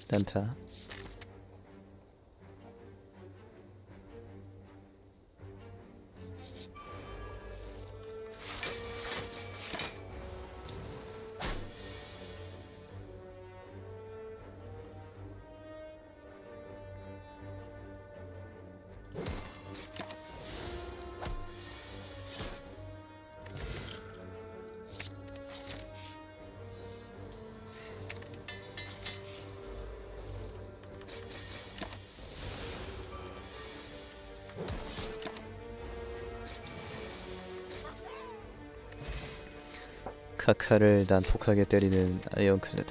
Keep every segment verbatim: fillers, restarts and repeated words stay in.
난타. 카카를 난폭하게 때리는 아이언클레드.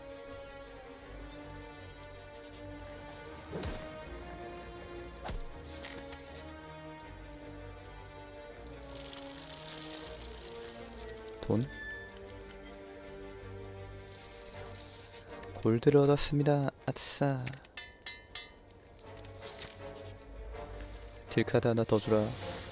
돈? 골드를 얻었습니다. 아싸. 딜카드 하나 더 주라.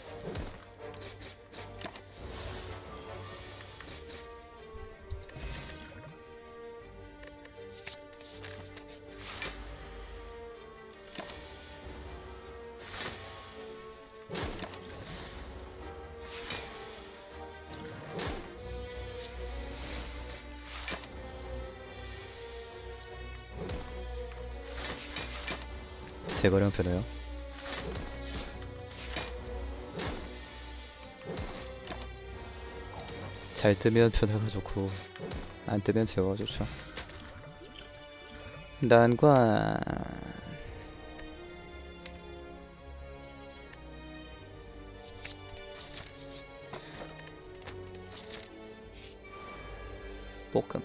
제거량 변해요. 잘 뜨면 변화가 좋고 안 뜨면 제거가 좋죠. 난관. 볶음.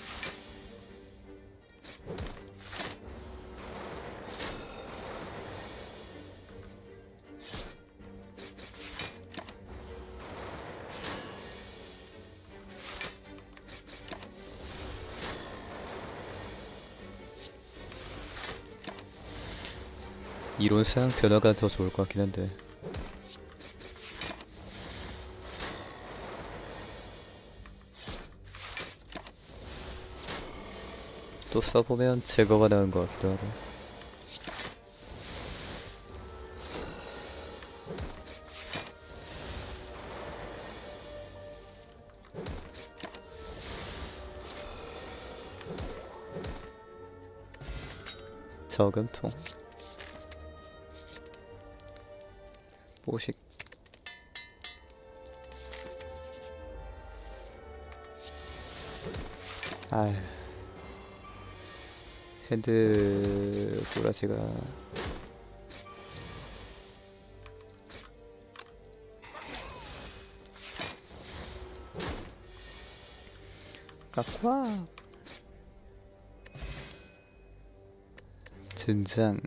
이론상 변화가 더 좋을 것 같긴 한데 또 써보면 제거가 나은 것 같기도 하고. 저금통 뽀식. 아휴, 핸드 꼬라지가. 꽉꽉. 진장.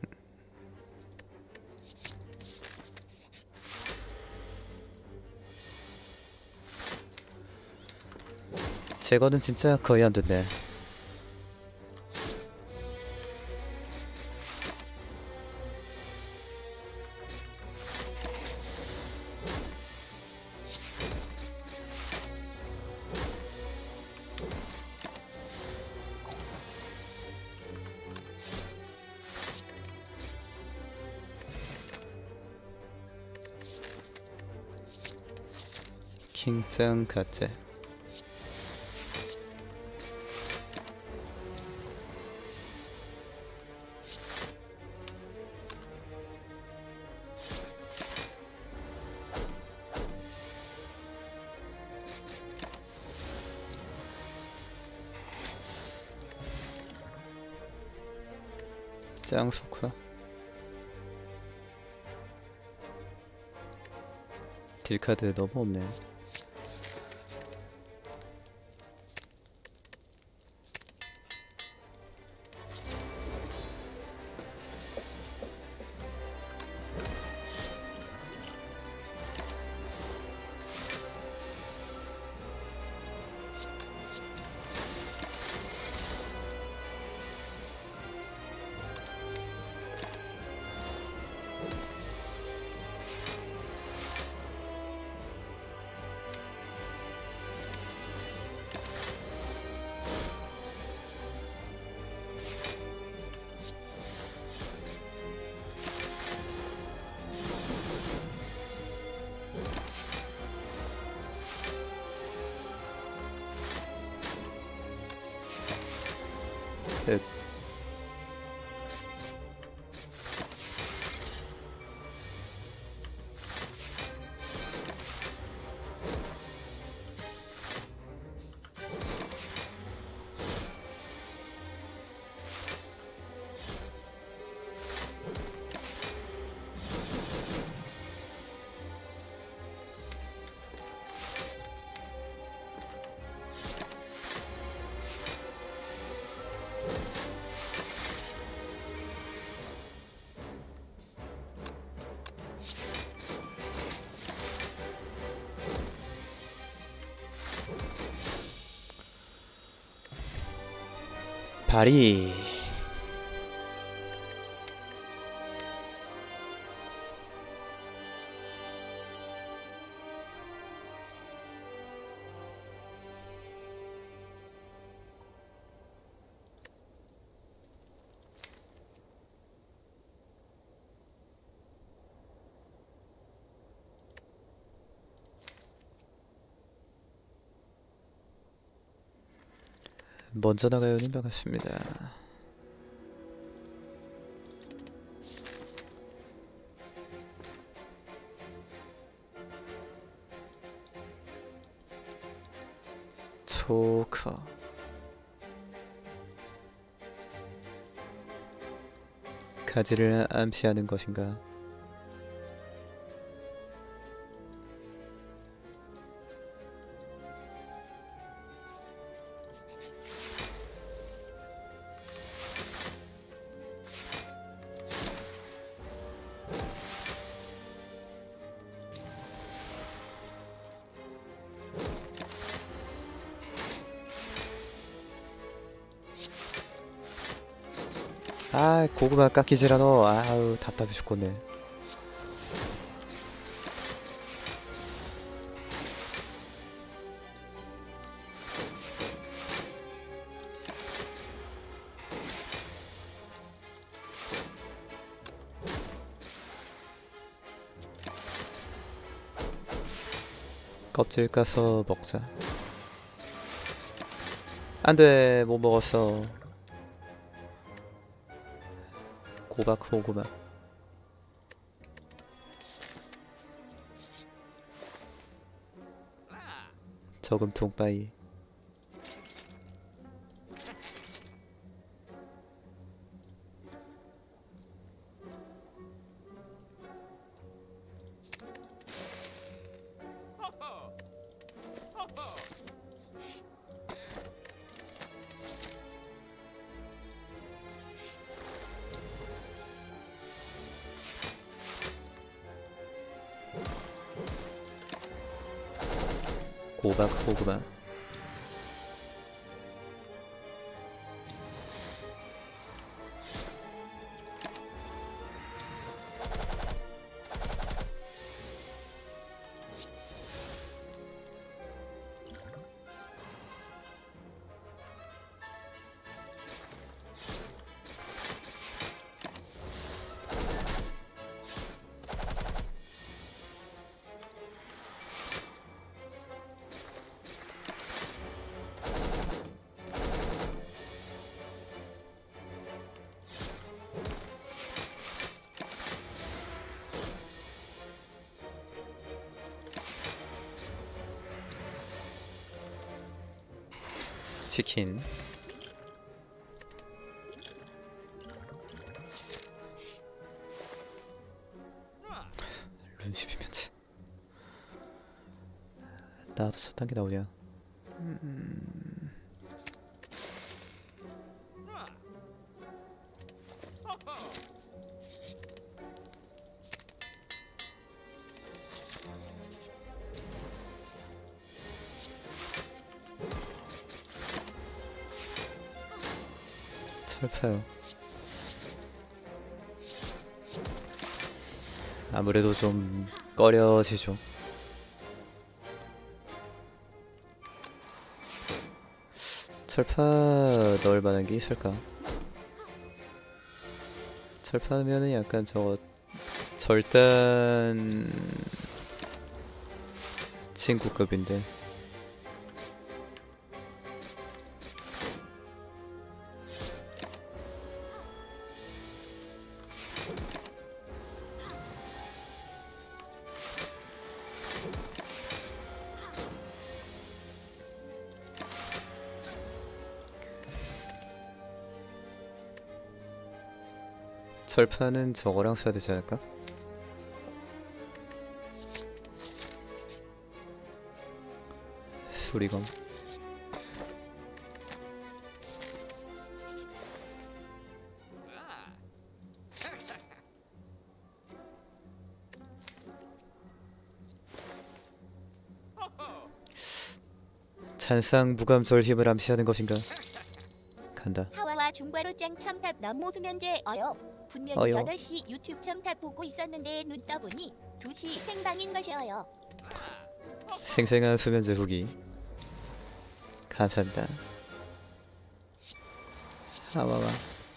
제거는 진짜 거의 안 됐네. 킹짱 가째. 짱 속화. 딜카드 너무 없네. 윽. 발이 먼저 나가요님 반갑습니다. 초커 가지를 암시하는 것인가? 아, 고구마 깎이지라 너. 아우, 답답해 죽겠네. 껍질 까서 먹자. 안돼, 못 먹었어. 고박 고구마. 저금통 빠이. 고박 고구마. 치킨. 룬십이면지 나도 첫 단계 나오냐. 음... 철파요. 아무래도 좀 꺼려지죠. 철파 넣을 만한 게 있을까? 철파면은 약간 저거 절단 친구급인데. 철판은 저거랑 써야 되지 않을까? 수리검. 잔상 무감절 힘을 암시하는 것인가? 간다. 하와와 중과로 짱 첨탑 넘모 수면제 어여. 분명히 어여. 여덟 시 유튜브 첨탑 보고 있었는데 눈 떠보니 두 시 생방인 것이어요. 생생한 수면제 후기 감사합니다. 하와와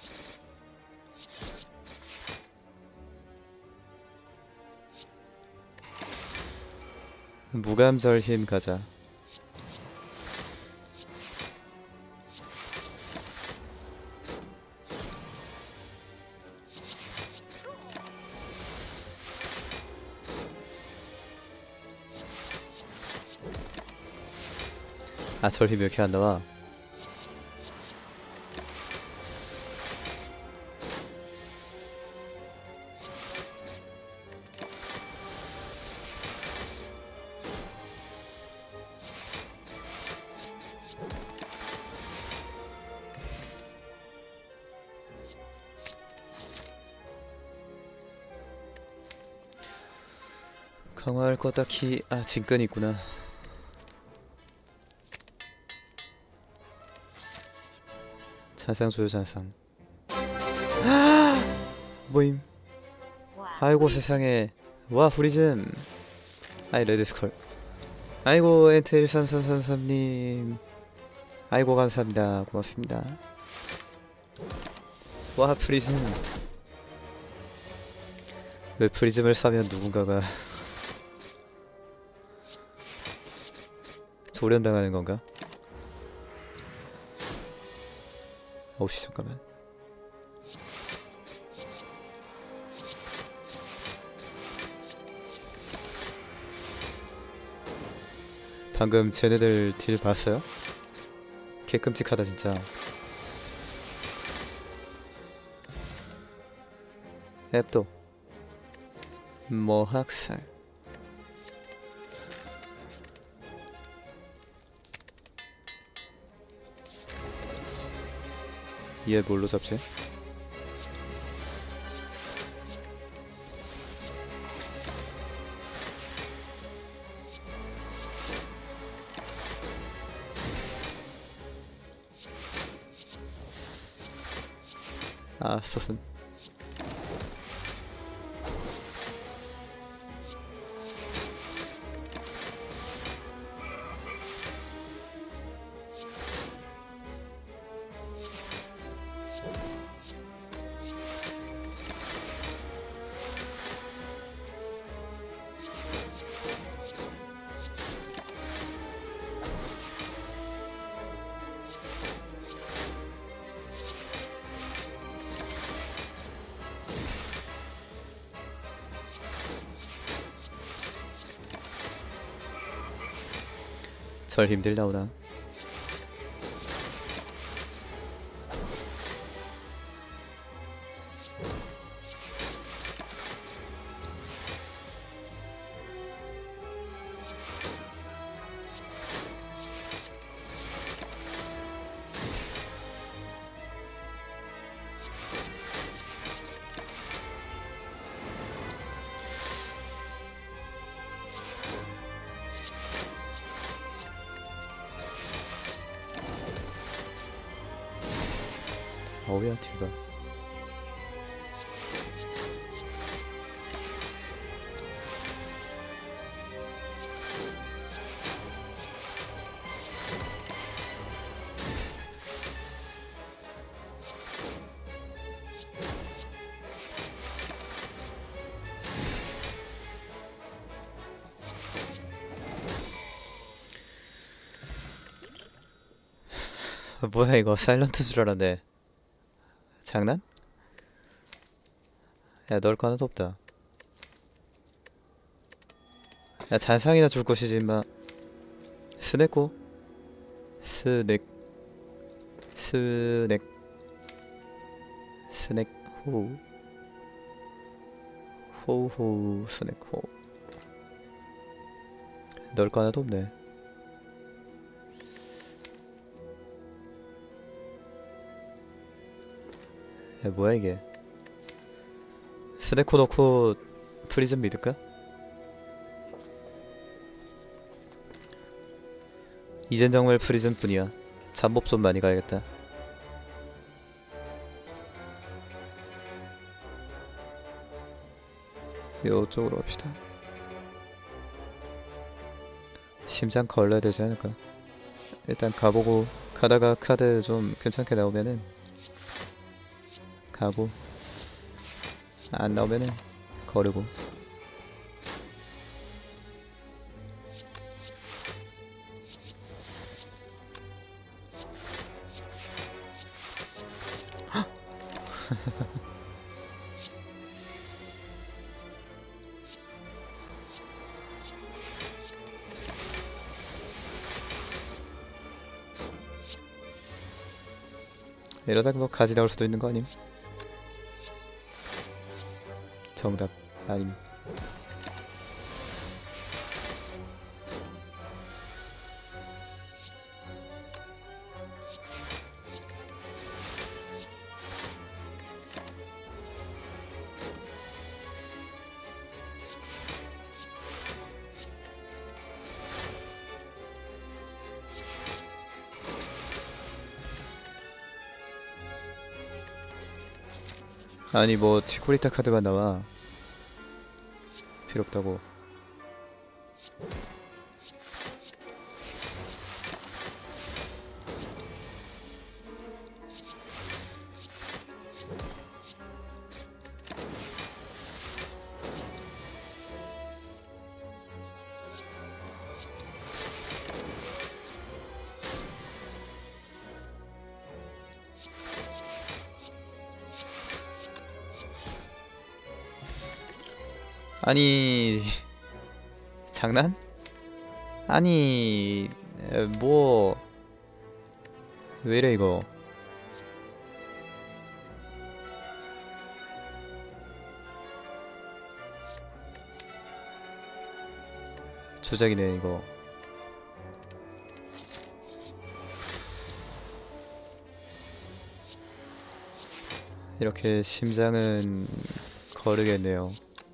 무감절 힘 가자. 아, 절힘 왜 이렇게 안 나와? 강화할 거 딱히 아 진끈이 있구나. 잔상 조여 잔상. 모임. 아이고 세상에. 와 프리즘. 아이 레드스컬. 아이고 엔트 일삼삼삼삼님. 아이고 감사합니다. 고맙습니다. 와 프리즘. 왜 프리즘을 사면 누군가가 조련당하는 건가? 어우씨 잠깐만. 방금 쟤네들 딜 봤어요? 개 끔찍하다 진짜. 앱도 머학살. 얘 뭘로 잡지? 아, 소순. 절 힘들 나오나? 어우야 딜가. 뭐야 이거 사일런트 줄 알았네. 장난? 야 넣을 거 하나도 없다. 야 잔상이나 줄 것이지 임마. 스네코 스넥 스넥 스넥 호 호우호우 스네코. 넣을 거 하나도 없네. 야, 뭐야 이게. 스네코 넣고 프리즘 믿을까? 이젠 정말 프리즘 뿐이야. 잠복 좀 많이 가야겠다. 요쪽으로 갑시다. 심장 걸러야 되지 않을까? 일단 가보고, 가다가 카드 좀 괜찮게 나오면은 가고, 안 나오면은 거르고. 이러다가 뭐 가지 나올 수도 있는 거 아님? 정답 아님. 아니 뭐 치코리타 카드가 나와. 필요 없다고. 아니 장난? 아니 뭐 왜이래 이거. 주작이네 이거. 이렇게 심장은 거르겠네요.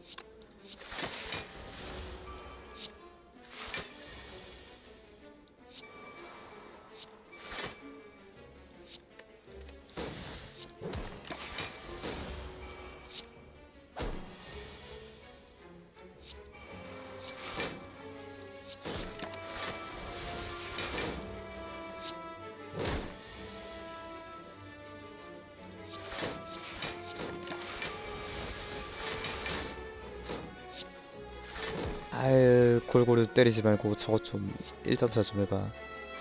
아유 골고루 때리지 말고 저거 좀 일 점 사 좀 해봐.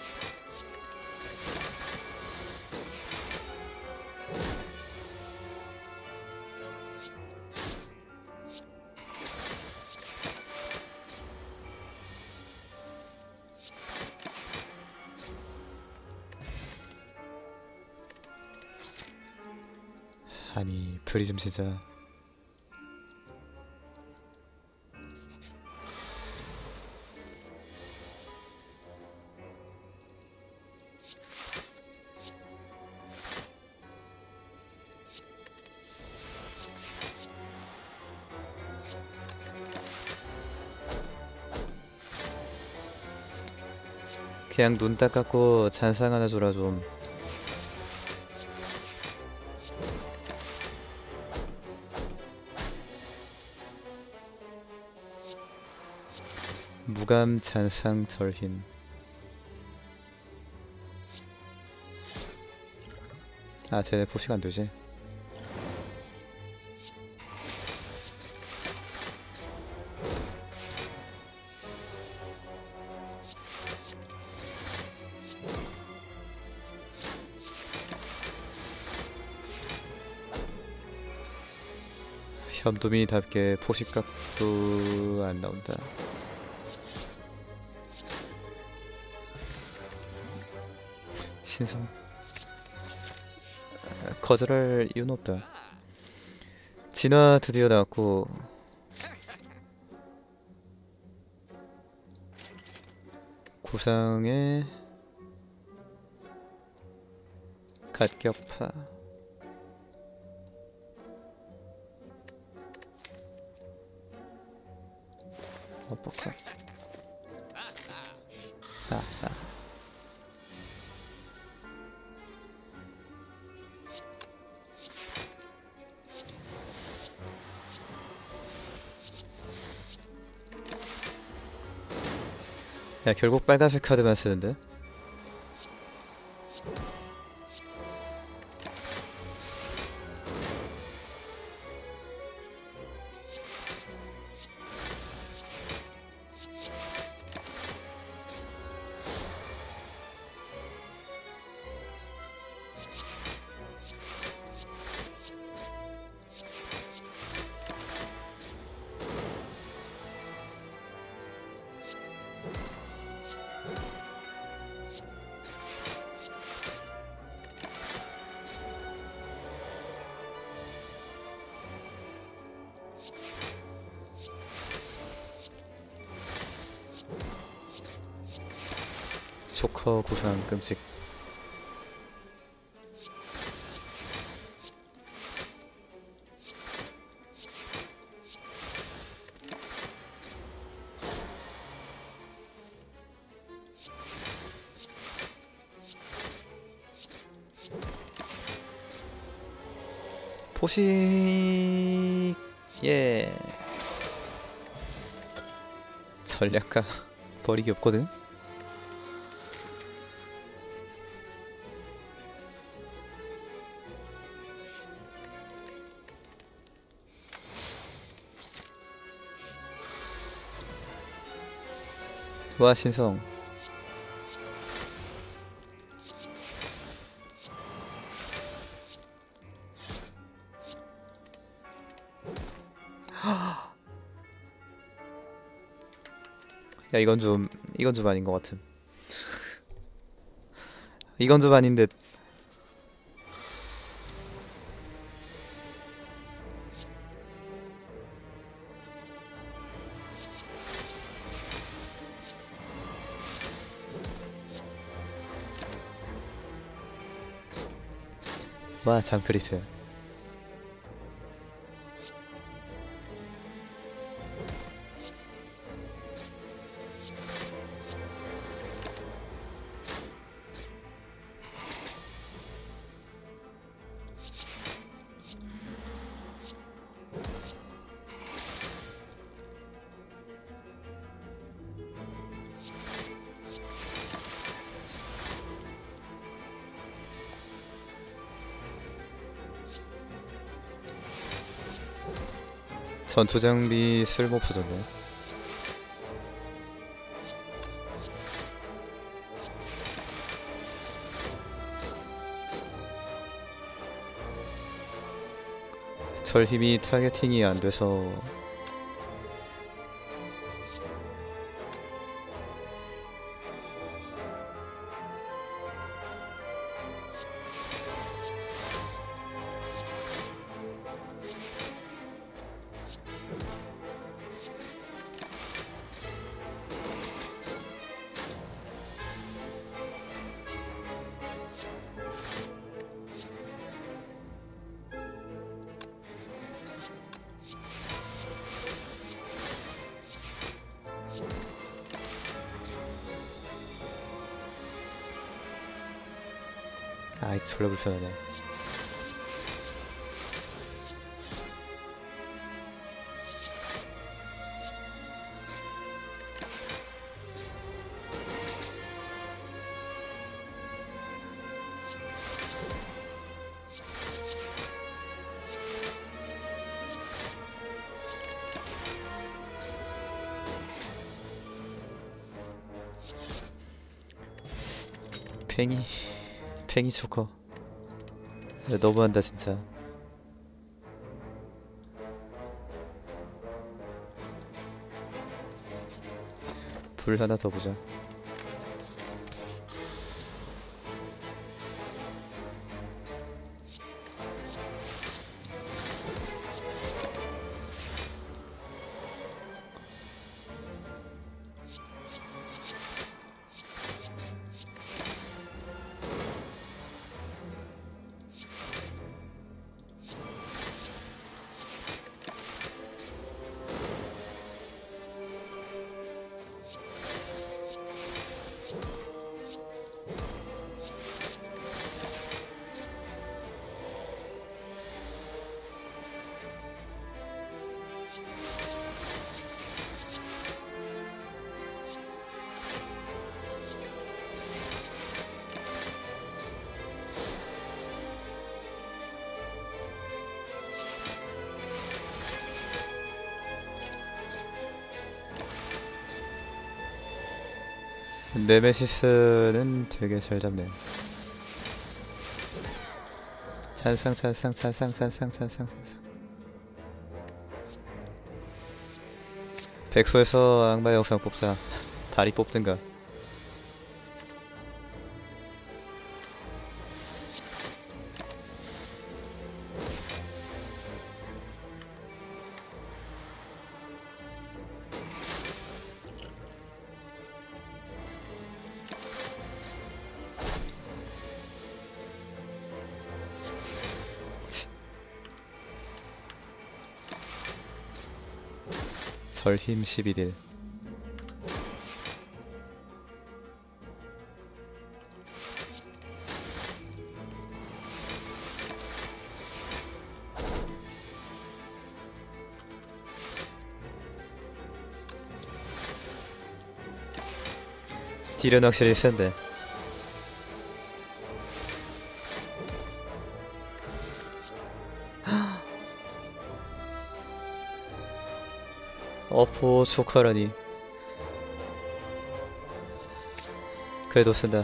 아니 프리즘 진짜. 그냥 눈 딱 감고 잔상 하나 줘라 좀. 무감 잔상 절힘. 아 쟤네 포식 안 되지. 현두미답게 포식각도 안 나온다. 신성 거절할 이유는 없다. 진화 드디어 나왔고 구상의 갓격파. 어퍼컷. 하하. 야, 결국 빨간색 카드만 쓰는데? 조커 구상 끔찍. 포식. 예. 전략가 버리기 없거든. 와, 신성. 야, 이건 좀 이건 좀 아닌 것 같음. 이건 좀 아닌데. 와, 잠크리트. 전투 장비 쓸모 부졌네. 절 힘이 타겟팅이 안 돼서 아이, 졸라 불편하네. 팽이 팽이 조커. 야, 너무한다 진짜. 불 하나 더 보자. 네메시스는 되게 잘 잡네. 찬상 찬상 찬상 찬상 찬상 찬상. 백소에서 악마 영상 뽑자. 다리 뽑든가. 절힘 십일 일. 딜은 확실히 센데. 어포 조카라니. 그래도 쓴다.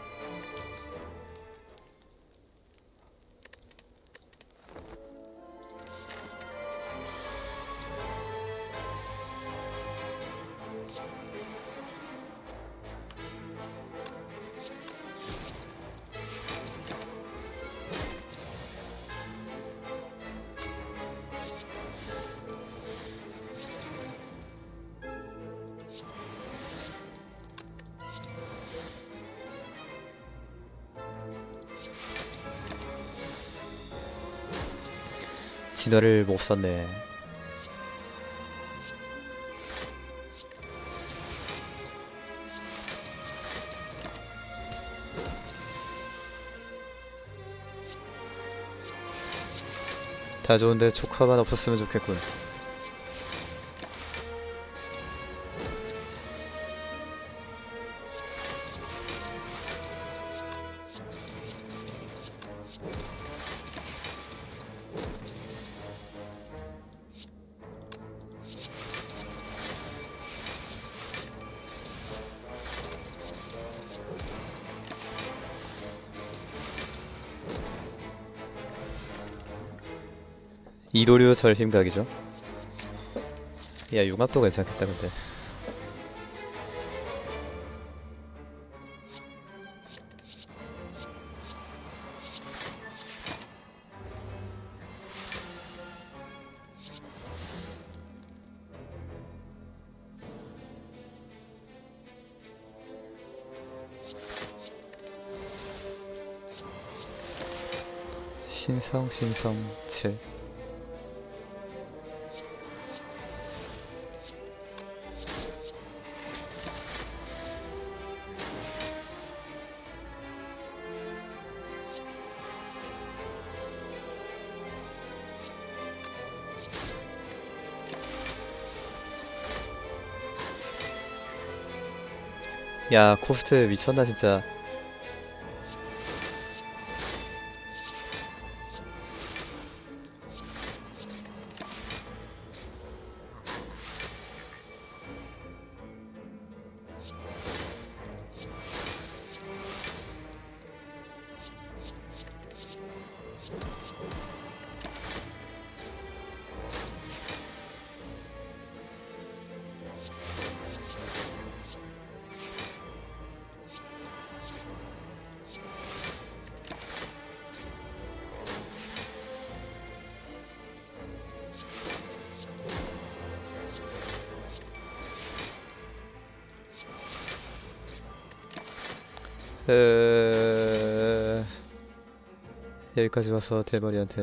진화를 못 썼네. 다 좋은데 조카만 없었으면 좋겠군. 이도류 절힘각이죠. 야, 융합도 괜찮겠다 근데. 신성 신성 칠. 야, 코스트 미쳤나 진짜. 에... 여기까지 와서 대머리한테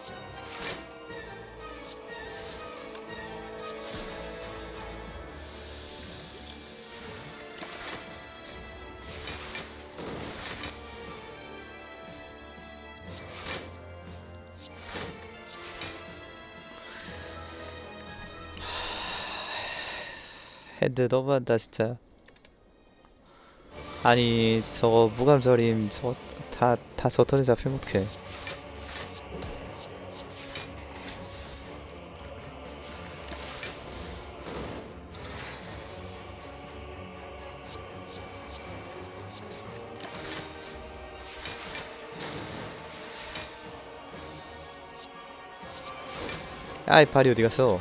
핸드 너무한다 진짜. 아니 저거 무감절임 저거 다다 저 턴에 잡히면 어떡해. 아이 발이 어디갔어.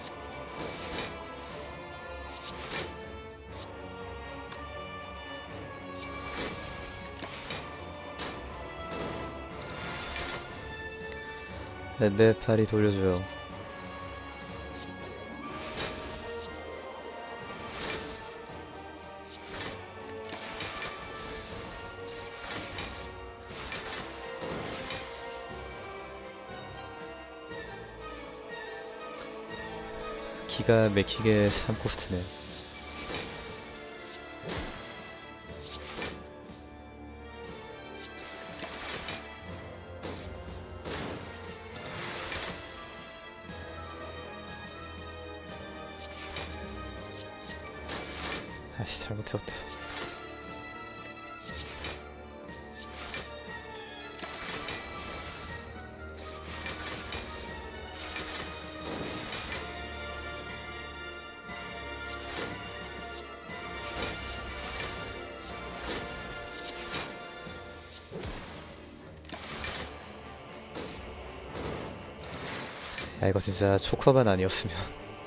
내, 내 팔이 돌려줘요. 기가 막히게 삼 코스트네. 아씨 잘못해왔다. 아 이거 진짜 초커만 아니었으면.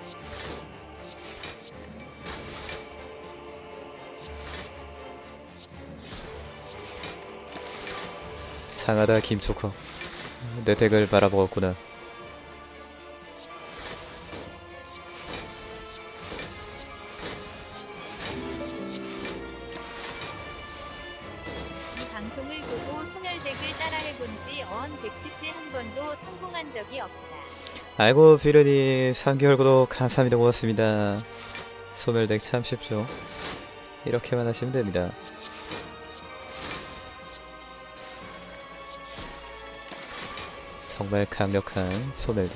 장하다 김초커. 내 덱을 말아먹었구나. 이 방송을 보고 소멸덱을 따라해본지 어언 백티째 한 번도 성공한 적이 없다. 아이고 비르니 삼 개월 구독 감사합니다. 고맙습니다. 소멸덱 참 쉽죠. 이렇게만 하시면 됩니다. 정말 강력한 소멸덱.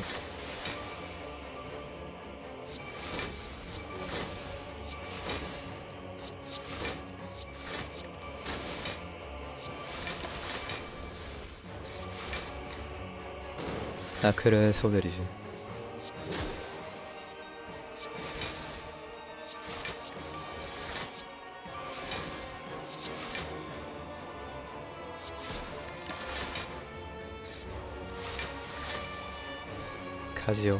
아 그래 소멸이지. 가지요.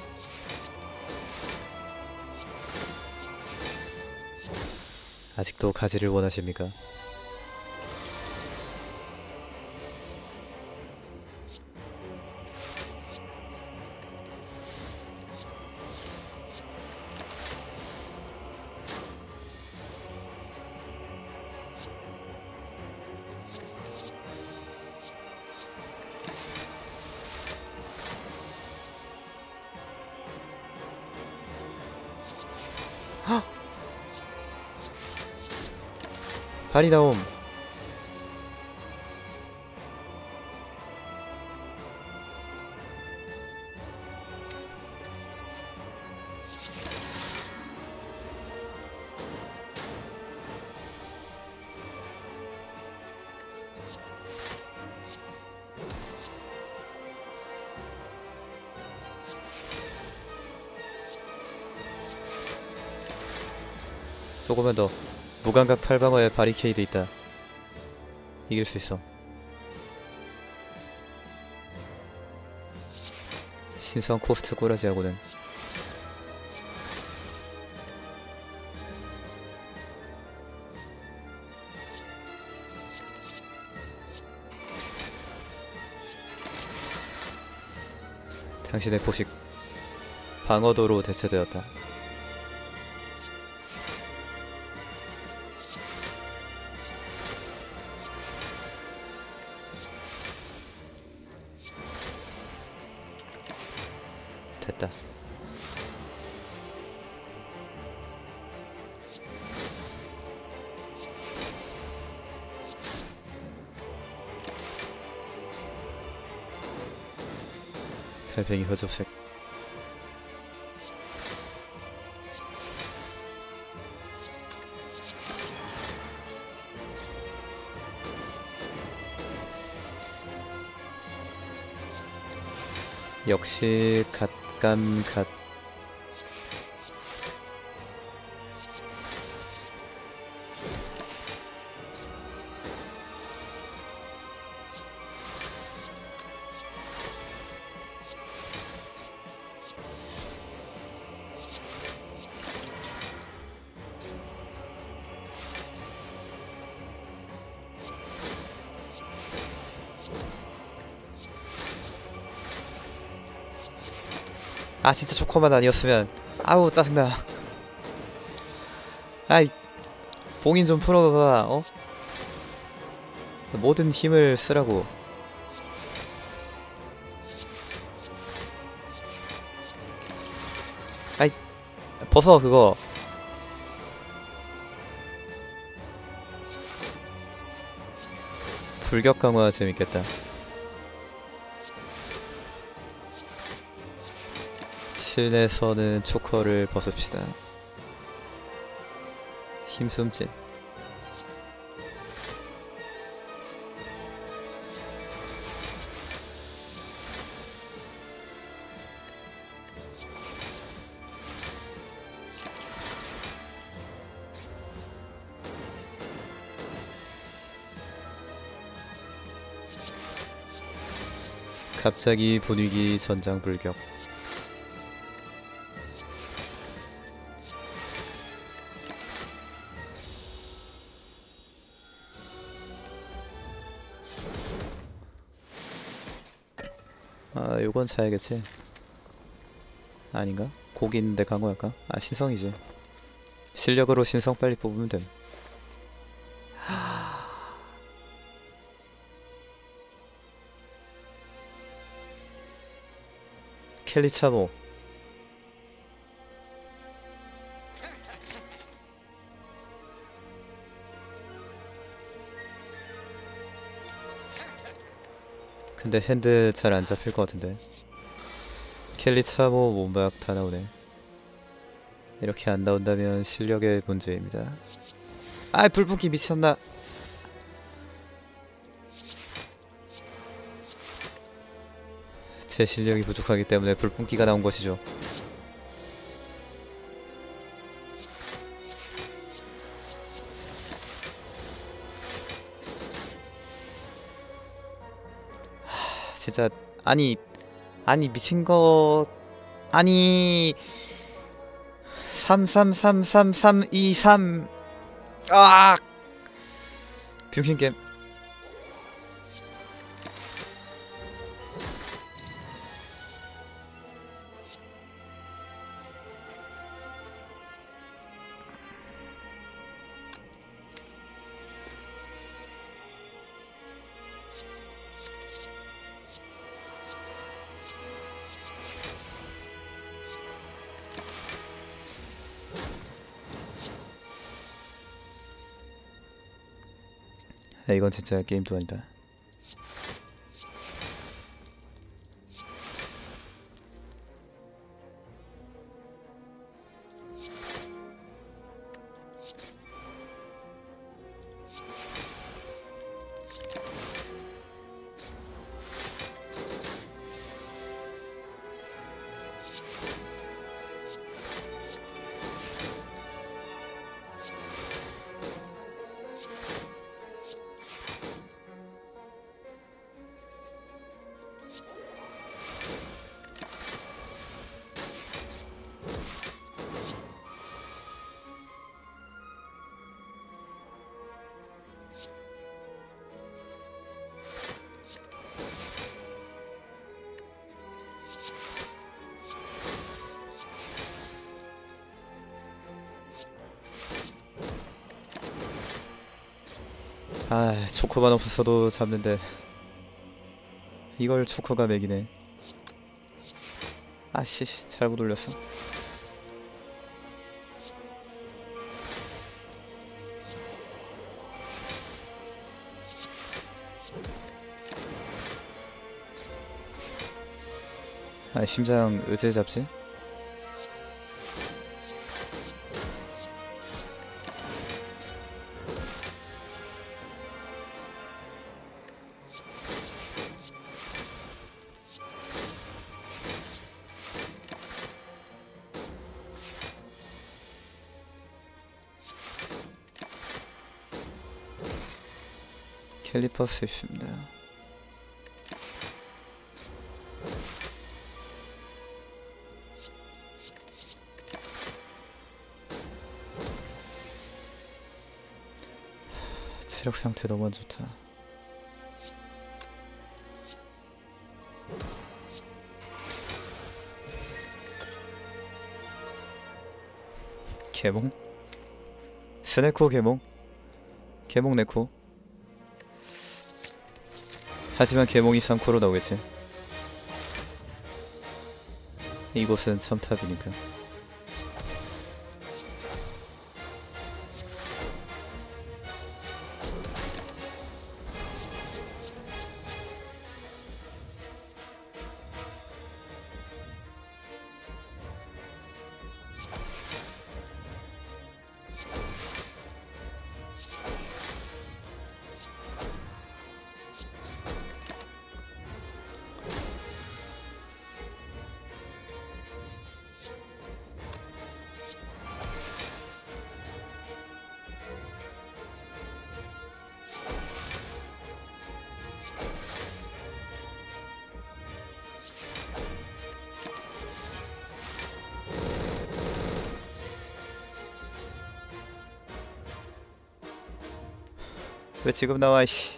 아직도 가지를 원하십니까? 발이 나옴. 조금만 더. 무감각 팔방어에 바리케이드 있다. 이길 수 있어. 신성 코스트 꼬라지하고는. 당신의 포식 방어도로 대체되었다. 됐다. 달팽이 허접색. 역시 갓감갓. 아 진짜 초코만 아니었으면. 아우 짜증나. 아이 봉인 좀 풀어봐. 어? 모든 힘을 쓰라고. 아이 벗어 그거. 불격 강화 재밌겠다. 실내에서는 초커를 벗읍시다. 힘숨진. 갑자기 분위기 전장불격. 아 요건 차야겠지. 아닌가? 고기 있는데 강화할까? 아 신성이지. 실력으로 신성 빨리 뽑으면 됨. 켈리 차모. 근데 핸드 잘 안 잡힐 것 같은데. 켈리 차모 몸박 다 나오네. 이렇게 안 나온다면 실력의 문제입니다. 아 불붙기 미쳤나. 제 실력이 부족하기 때문에 불뿜기가 나온 것이죠. 하, 진짜 아니 아니 미친것. 아니 삼 삼 삼 삼 삼 이 삼. 아 병신게임. 야, 이건 진짜 게임도 아니다. 아 초코만 없었어도 잡는데 이걸 초코가 맥이네. 아씨 잘못 올렸어. 아 심장 의제 잡지? 캘리퍼스 있습니다. 체력 상태 너무 안 좋다. 개몽? 스네코 개몽? 개몽 네코? 하지만 개몽이 삼 코로 나오겠지. 이곳은 첨탑이니까. 왜 지금 나와 씨.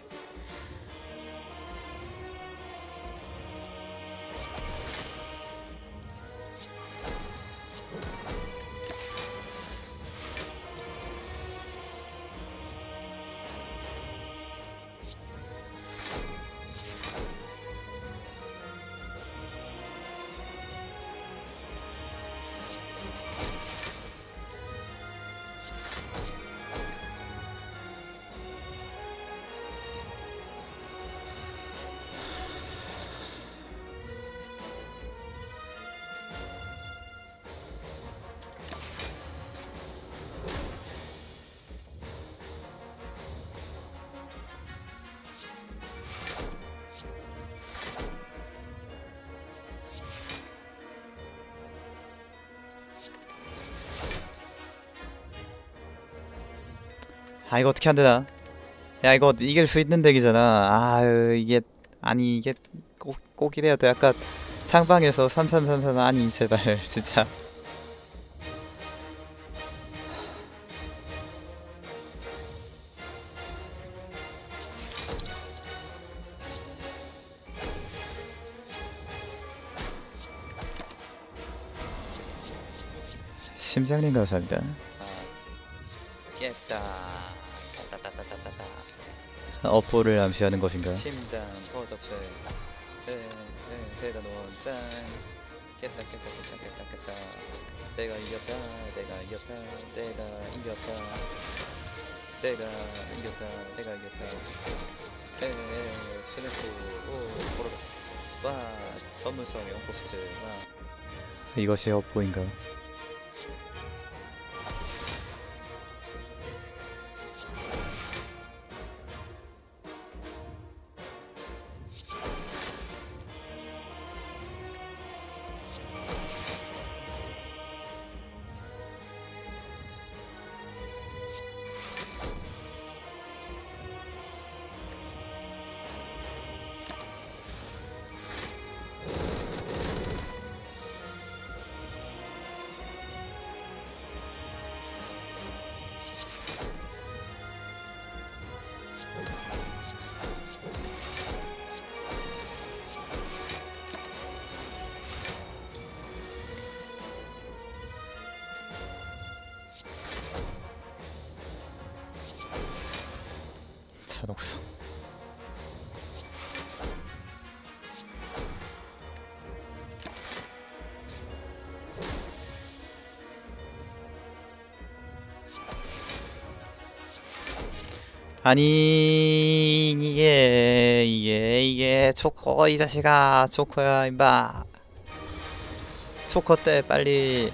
아 이거 어떻게 안되나. 야 이거 이길 수 있는 덱이잖아. 아 이게 아니 이게 꼭, 꼭 이래야 돼. 아까 창방에서 삼삼삼삼 아니 제발 진짜. 심장님 감사합니다. 깼다. 따따따따따따. 업보를 암시하는 것인가? 심장 허접세. 네, 네, 대단 원짠. 깼다, 깼다, 깼다, 깼다, 깼다. 내가 이겼다. 내가 이겼다. 내가 이겼다. 내가 이겼다. 내가 이겼다. 에, 에, 스네코. 오, 보러. 와, 전문성 영포스트. 와. 이것이 업보인가? 아니 이게 이게 이게 초코 이 자식아 초코야 임마 초코 때 빨리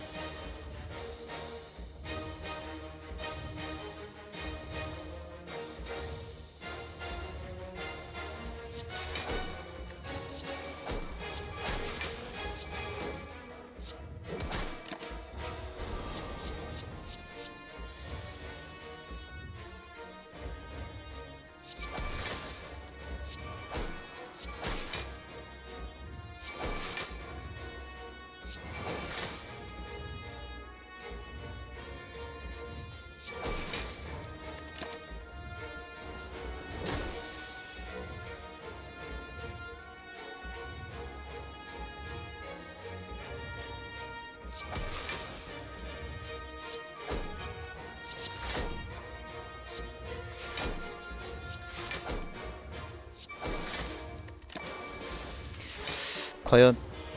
과연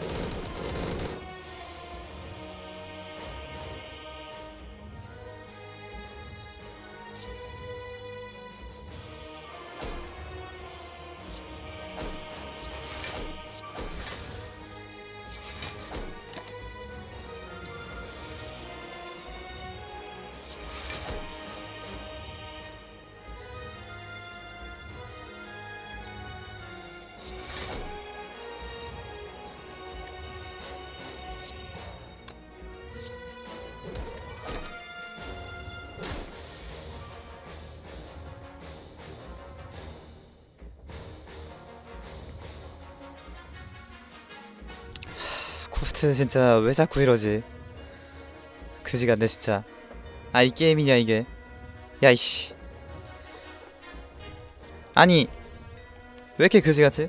쿠프트 진짜 왜 자꾸 이러지? 그지 같네 진짜. 아 이 게임이냐 이게? 야이씨. 아니 왜 이렇게 그지 같지?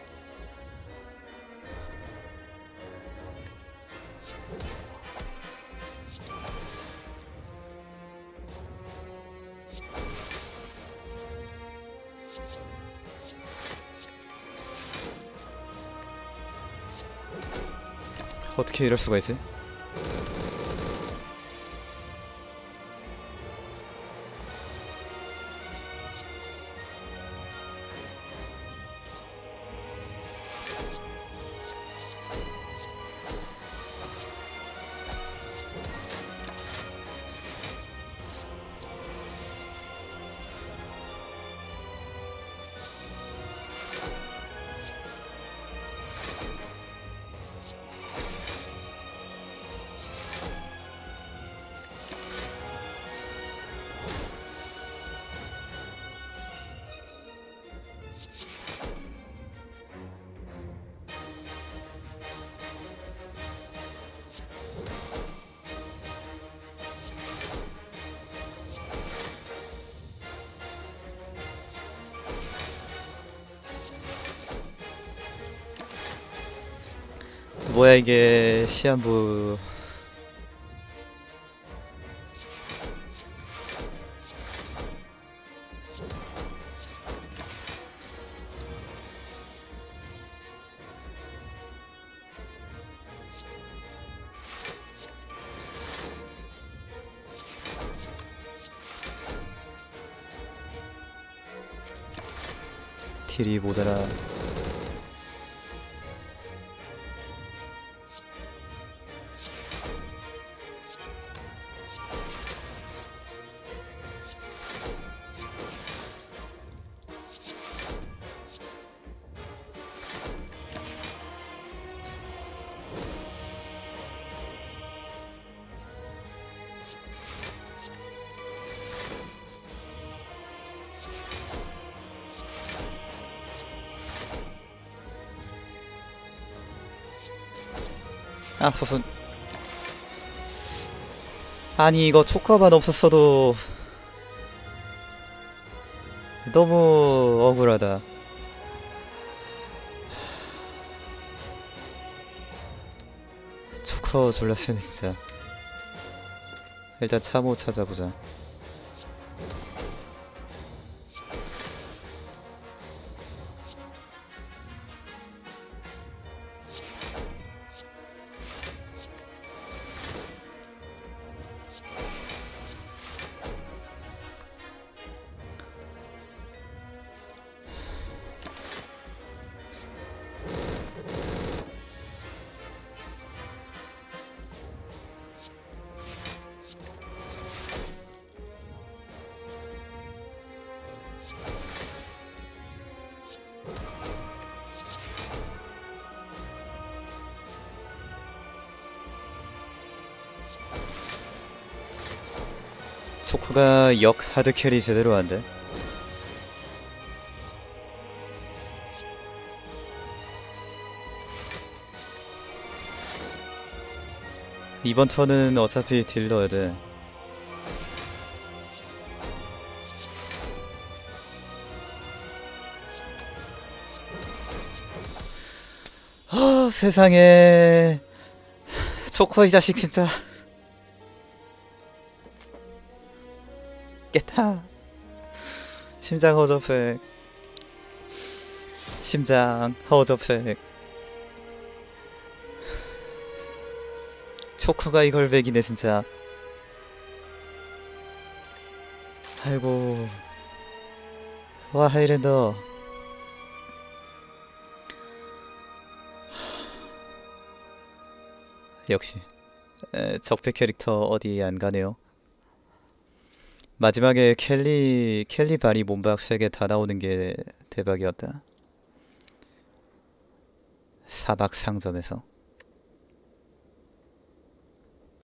어떻게 이럴 수가 있지? 뭐야 이게 시한부. 딜이 모자라. 아 무슨 아니 이거 초코만 없었어도 너무 억울하다. 초코 졸라 쓰네 진짜. 일단 참호 찾아보자. 초코가 역 하드 캐리 제대로 한대. 이번 턴은 어차피 딜 넣어야 돼. 아, 세상에. 초코 이 자식 진짜. 깼다. 심장 허접해. 심장 허접해. 초코가 이걸 매기네 진짜. 아이고. 와 하이랜더. 역시 에, 적폐 캐릭터 어디 안 가네요. 마지막에 켈리 켈리 바리 몸박 세 개 다 나오는 게 대박이었다. 사박 상점에서.